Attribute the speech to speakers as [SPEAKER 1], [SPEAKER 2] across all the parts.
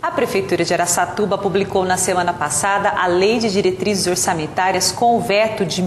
[SPEAKER 1] A Prefeitura de Araçatuba publicou na semana passada a Lei de Diretrizes Orçamentárias com o veto de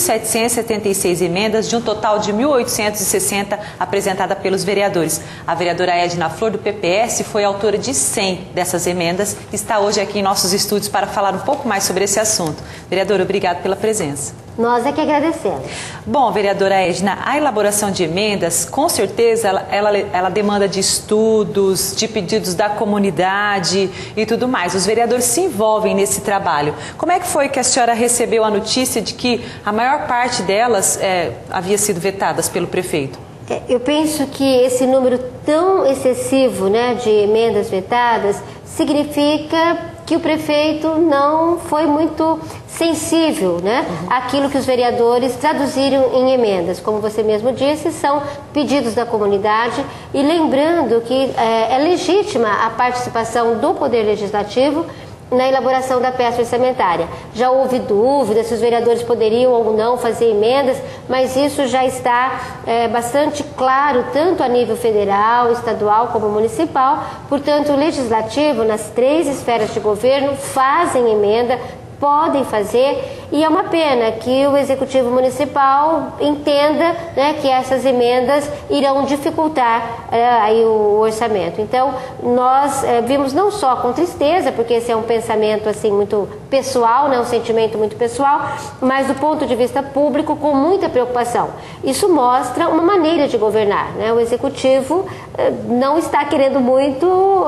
[SPEAKER 1] 1.776 emendas, de um total de 1.860 apresentada pelos vereadores. A vereadora Edna Flor, do PPS, foi autora de 100 dessas emendas e está hoje aqui em nossos estúdios para falar um pouco mais sobre esse assunto. Vereadora, obrigado pela presença.
[SPEAKER 2] Nós é que agradecemos.
[SPEAKER 1] Bom, vereadora Edna, a elaboração de emendas, com certeza, ela demanda de estudos, de pedidos da comunidade e tudo mais. Os vereadores se envolvem nesse trabalho. Como é que foi que a senhora recebeu a notícia de que a maior parte delas havia sido vetadas pelo prefeito?
[SPEAKER 2] Eu penso que esse número tão excessivo, de emendas vetadas significa que o prefeito não foi muito sensível, àquilo que os vereadores traduziram em emendas. Como você mesmo disse, são pedidos da comunidade, e lembrando que é legítima a participação do Poder Legislativo na elaboração da peça orçamentária. Já houve dúvidas se os vereadores poderiam ou não fazer emendas, mas isso já está bastante claro, tanto a nível federal, estadual como municipal. Portanto, o Legislativo, nas 3 esferas de governo, fazem emenda, podem fazer, e é uma pena que o Executivo Municipal entenda que essas emendas irão dificultar aí o orçamento. Então, nós vimos não só com tristeza, porque esse é um pensamento assim muito pessoal, um sentimento muito pessoal, mas do ponto de vista público, com muita preocupação. Isso mostra uma maneira de governar, O Executivo não está querendo muito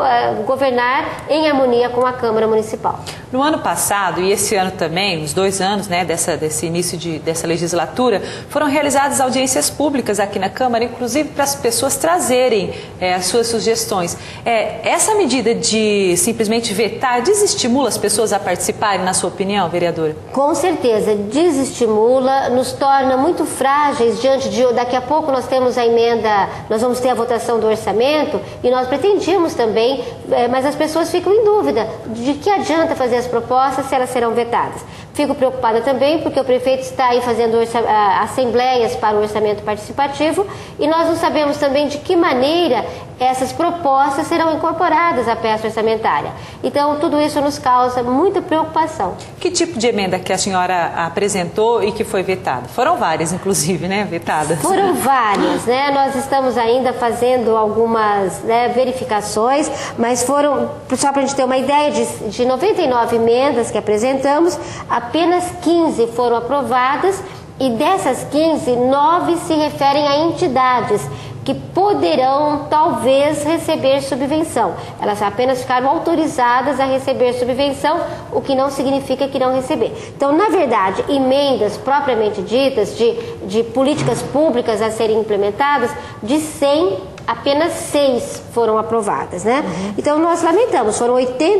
[SPEAKER 2] governar em harmonia com a Câmara Municipal.
[SPEAKER 1] No ano passado e esse ano também, os 2 anos desse início dessa legislatura, foram realizadas audiências públicas aqui na Câmara, inclusive para as pessoas trazerem as suas sugestões. Essa medida de simplesmente vetar desestimula as pessoas a participarem, na sua opinião, vereadora?
[SPEAKER 2] Com certeza, desestimula, nos torna muito frágeis diante de... Daqui a pouco nós temos a emenda, nós vamos ter a votação do orçamento, e nós pretendíamos também, mas as pessoas ficam em dúvida de que adianta fazer as propostas se elas serão vetadas. Fico preocupada também porque o prefeito está aí fazendo assembleias para o orçamento participativo, e nós não sabemos também de que maneira essas propostas serão incorporadas à peça orçamentária. Então, tudo isso nos causa muita preocupação.
[SPEAKER 1] Que tipo de emenda que a senhora apresentou e que foi vetada? Foram várias, inclusive, vetadas.
[SPEAKER 2] Foram várias, Nós estamos ainda fazendo algumas verificações, mas foram, só para a gente ter uma ideia, de 99 emendas que apresentamos, apenas 15 foram aprovadas, e dessas 15, 9 se referem a entidades que poderão, talvez, receber subvenção. Elas apenas ficaram autorizadas a receber subvenção, o que não significa que não receber. Então, na verdade, emendas propriamente ditas, de políticas públicas a serem implementadas, de 100, apenas 6 foram aprovadas, Então, nós lamentamos, foram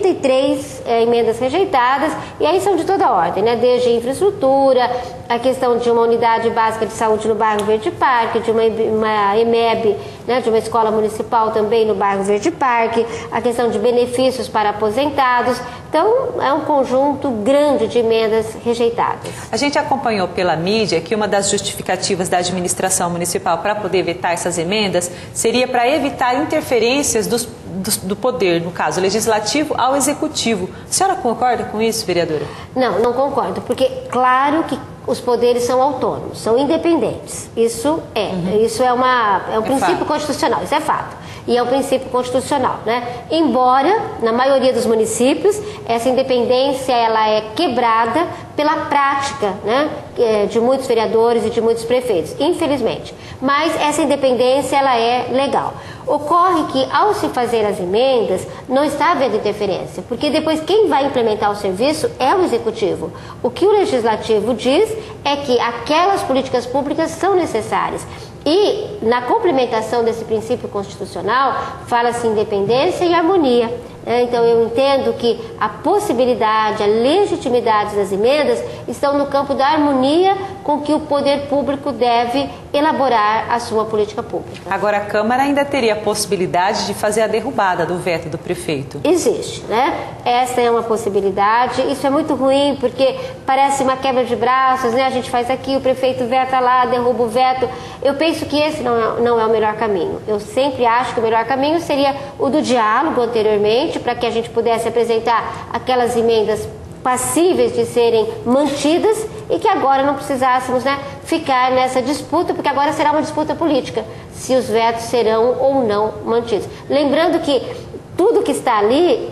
[SPEAKER 2] 83 emendas rejeitadas, e aí são de toda ordem, Desde infraestrutura, a questão de uma unidade básica de saúde no bairro Verde Parque, de uma EMEB, de uma escola municipal também no bairro Verde Parque, a questão de benefícios para aposentados. Então, é um conjunto grande de emendas rejeitadas.
[SPEAKER 1] A gente acompanhou pela mídia que uma das justificativas da administração municipal para poder vetar essas emendas seria para evitar interferências do poder, no caso legislativo, ao executivo. A senhora concorda com isso, vereadora?
[SPEAKER 2] Não concordo, porque claro que os poderes são autônomos, são independentes. Isso é um princípio constitucional, isso é fato. E é um princípio constitucional, Embora, na maioria dos municípios, essa independência ela é quebrada pela prática, de muitos vereadores e de muitos prefeitos, infelizmente. Mas essa independência ela é legal. Ocorre que, ao se fazer as emendas, não está havendo interferência, porque depois quem vai implementar o serviço é o Executivo. O que o Legislativo diz é que aquelas políticas públicas são necessárias. E, na complementação desse princípio constitucional, fala-se independência e harmonia. Então, eu entendo que a possibilidade, a legitimidade das emendas estão no campo da harmonia com que o poder público deve elaborar a sua política pública.
[SPEAKER 1] Agora, a Câmara ainda teria a possibilidade de fazer a derrubada do veto do prefeito?
[SPEAKER 2] Existe, né? Essa é uma possibilidade. Isso é muito ruim, porque parece uma quebra de braços, né? A gente faz aqui, o prefeito veta lá, derruba o veto. Eu penso que esse não é o melhor caminho. Eu sempre acho que o melhor caminho seria o do diálogo anteriormente, para que a gente pudesse apresentar aquelas emendas passíveis de serem mantidas e que agora não precisássemos, né, ficar nessa disputa, porque agora será uma disputa política, se os vetos serão ou não mantidos. Lembrando que tudo que está ali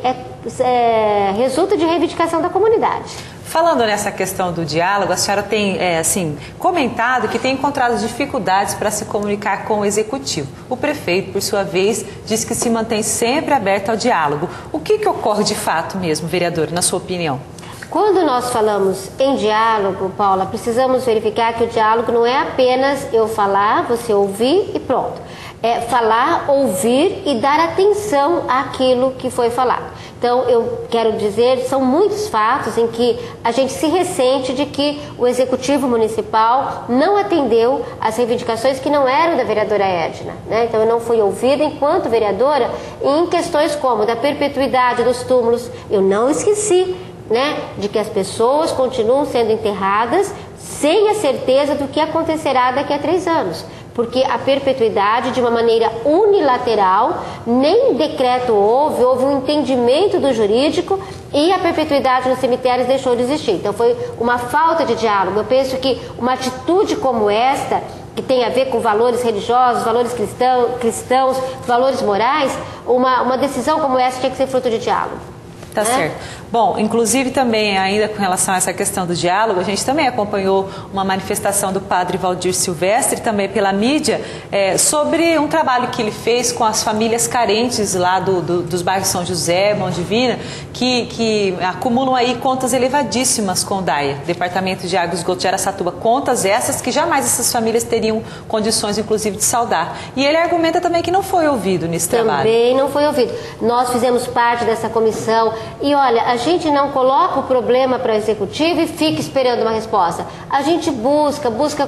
[SPEAKER 2] resulta de reivindicação da comunidade.
[SPEAKER 1] Falando nessa questão do diálogo, a senhora tem comentado que tem encontrado dificuldades para se comunicar com o Executivo. O prefeito, por sua vez, diz que se mantém sempre aberto ao diálogo. O que ocorre de fato mesmo, vereador, na sua opinião?
[SPEAKER 2] Quando nós falamos em diálogo, Paula, precisamos verificar que o diálogo não é apenas eu falar, você ouvir e pronto. É falar, ouvir e dar atenção àquilo que foi falado. Então, eu quero dizer, são muitos fatos em que a gente se ressente de que o Executivo Municipal não atendeu às reivindicações que não eram da vereadora Edna, né? Então, eu não fui ouvida enquanto vereadora em questões como da perpetuidade dos túmulos. Eu não esqueci, né, de que as pessoas continuam sendo enterradas sem a certeza do que acontecerá daqui a 3 anos. Porque a perpetuidade, de uma maneira unilateral, nem decreto houve um entendimento do jurídico e a perpetuidade nos cemitérios deixou de existir. Então foi uma falta de diálogo. Eu penso que uma atitude como esta, que tem a ver com valores religiosos, valores cristãos, valores morais, uma decisão como essa tinha que ser fruto de diálogo.
[SPEAKER 1] Tá certo. Bom, inclusive também ainda com relação a essa questão do diálogo, a gente também acompanhou uma manifestação do padre Valdir Silvestre, também pela mídia, sobre um trabalho que ele fez com as famílias carentes lá dos bairros São José, Mão Divina, que acumulam aí contas elevadíssimas com o DAIA, Departamento de Água e Esgoto de Araçatuba, contas essas que jamais essas famílias teriam condições, inclusive, de saldar. E ele argumenta também que não foi ouvido nesse trabalho.
[SPEAKER 2] Também não foi ouvido. Nós fizemos parte dessa comissão e, olha, a gente não coloca o problema para o Executivo e fica esperando uma resposta. A gente busca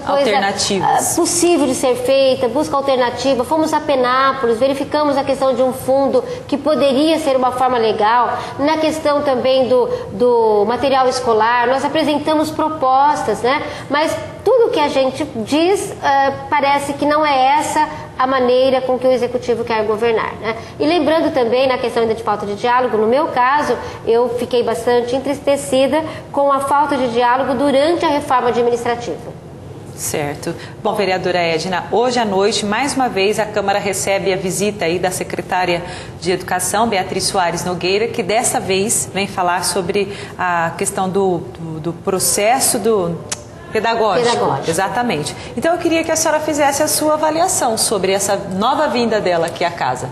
[SPEAKER 2] coisa possível de ser feita, busca alternativa. Fomos a Penápolis, verificamos a questão de um fundo que poderia ser uma forma legal. Na questão também do material escolar, nós apresentamos propostas, né? Mas tudo que a gente diz parece que não é essa a maneira com que o Executivo quer governar, né? E lembrando também, na questão ainda de falta de diálogo, no meu caso, eu fiquei bastante entristecida com a falta de diálogo durante a reforma administrativa.
[SPEAKER 1] Certo. Bom, vereadora Edna, hoje à noite, mais uma vez, a Câmara recebe a visita aí da secretária de Educação, Beatriz Soares Nogueira, que dessa vez vem falar sobre a questão do processo pedagógico. Exatamente. Então eu queria que a senhora fizesse a sua avaliação sobre essa nova vinda dela aqui à casa.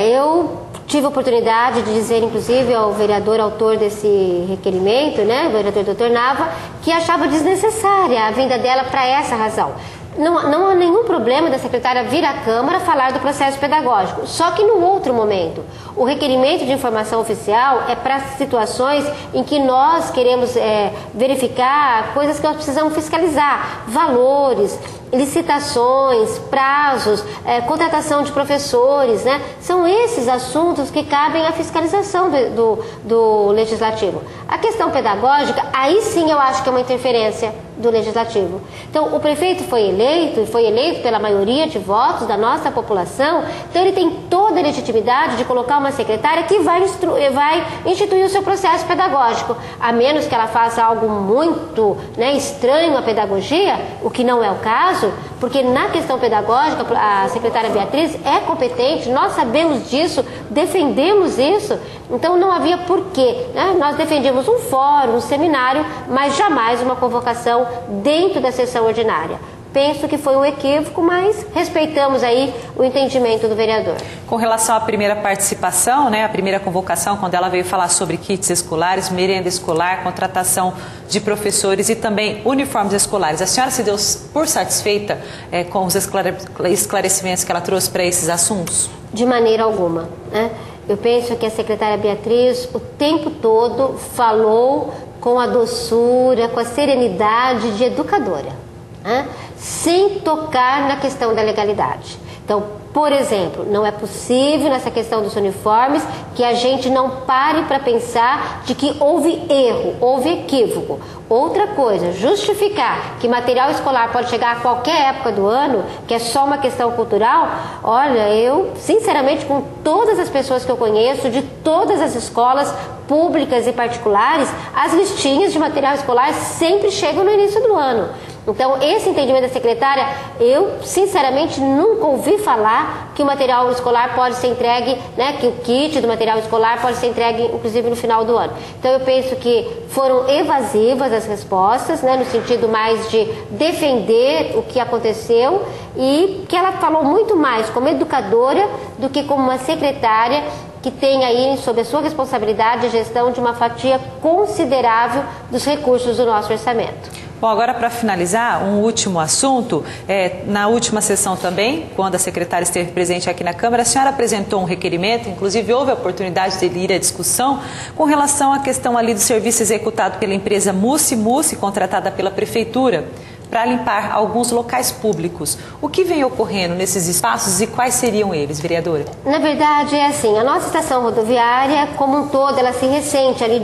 [SPEAKER 2] Eu tive a oportunidade de dizer, inclusive, ao vereador autor desse requerimento, né, o vereador Dr. Nava, que achava desnecessária a vinda dela para essa razão. Não há nenhum problema da secretária vir à Câmara falar do processo pedagógico, só que num outro momento. O requerimento de informação oficial é para situações em que nós queremos verificar coisas que nós precisamos fiscalizar, valores, licitações, prazos, contratação de professores, né? São esses assuntos que cabem à fiscalização do Legislativo. A questão pedagógica, aí sim eu acho que é uma interferência do Legislativo. Então, o prefeito foi eleito pela maioria de votos da nossa população, então ele tem toda a legitimidade de colocar uma secretária que vai instituir o seu processo pedagógico, a menos que ela faça algo muito, né, estranho à pedagogia, o que não é o caso, porque na questão pedagógica a secretária Beatriz é competente, nós sabemos disso, defendemos isso, então não havia porquê, né? Nós defendemos um fórum, um seminário, mas jamais uma convocação dentro da sessão ordinária. Penso que foi um equívoco, mas respeitamos aí o entendimento do vereador.
[SPEAKER 1] Com relação à primeira participação, né, a primeira convocação, quando ela veio falar sobre kits escolares, merenda escolar, contratação de professores e também uniformes escolares, a senhora se deu por satisfeita com os esclarecimentos que ela trouxe para esses assuntos?
[SPEAKER 2] De maneira alguma, né? Eu penso que a secretária Beatriz o tempo todo falou com a doçura, com a serenidade de educadora. sem tocar na questão da legalidade. Então, por exemplo, não é possível nessa questão dos uniformes que a gente não pare para pensar de que houve erro, houve equívoco. Outra coisa, justificar que material escolar pode chegar a qualquer época do ano, que é só uma questão cultural, olha, eu, sinceramente, com todas as pessoas que eu conheço, de todas as escolas públicas e particulares, as listinhas de material escolar sempre chegam no início do ano. Então, esse entendimento da secretária, eu sinceramente nunca ouvi falar que o material escolar pode ser entregue, né, que o kit do material escolar pode ser entregue inclusive no final do ano. Então, eu penso que foram evasivas as respostas, né, no sentido mais de defender o que aconteceu, e que ela falou muito mais como educadora do que como uma secretária que tem aí sob a sua responsabilidade a gestão de uma fatia considerável dos recursos do nosso orçamento.
[SPEAKER 1] Bom, agora para finalizar, um último assunto. Na última sessão também, quando a secretária esteve presente aqui na Câmara, a senhora apresentou um requerimento, inclusive houve a oportunidade de ir à discussão, com relação à questão ali do serviço executado pela empresa Mussi, contratada pela Prefeitura, para limpar alguns locais públicos. O que vem ocorrendo nesses espaços e quais seriam eles, vereadora?
[SPEAKER 2] Na verdade, é assim, a nossa estação rodoviária, como um todo, ela se ressente ali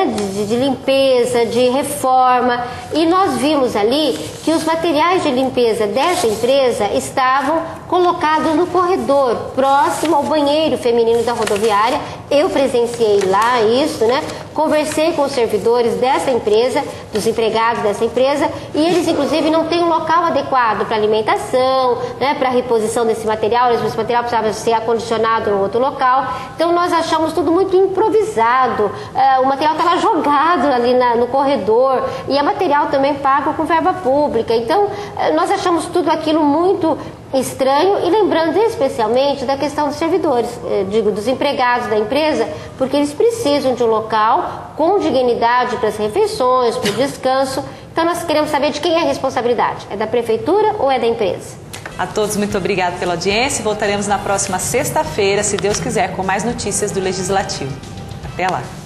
[SPEAKER 2] de limpeza, de reforma, e nós vimos ali que os materiais de limpeza dessa empresa estavam colocados no corredor, próximo ao banheiro feminino da rodoviária. Eu presenciei lá isso, né? Conversei com os servidores dessa empresa, dos empregados dessa empresa, e eles inclusive não têm um local adequado para alimentação, né, para reposição desse material. Esse material precisava ser acondicionado em outro local. Então nós achamos tudo muito improvisado. O material estava jogado ali no corredor, e é material também pago com verba pública. Então nós achamos tudo aquilo muito estranho, e lembrando especialmente da questão dos servidores, dos empregados da empresa, porque eles precisam de um local com dignidade para as refeições, para o descanso. Então nós queremos saber de quem é a responsabilidade, é da prefeitura ou é da empresa?
[SPEAKER 1] A todos, muito obrigada pela audiência. Voltaremos na próxima sexta-feira, se Deus quiser, com mais notícias do Legislativo. Até lá!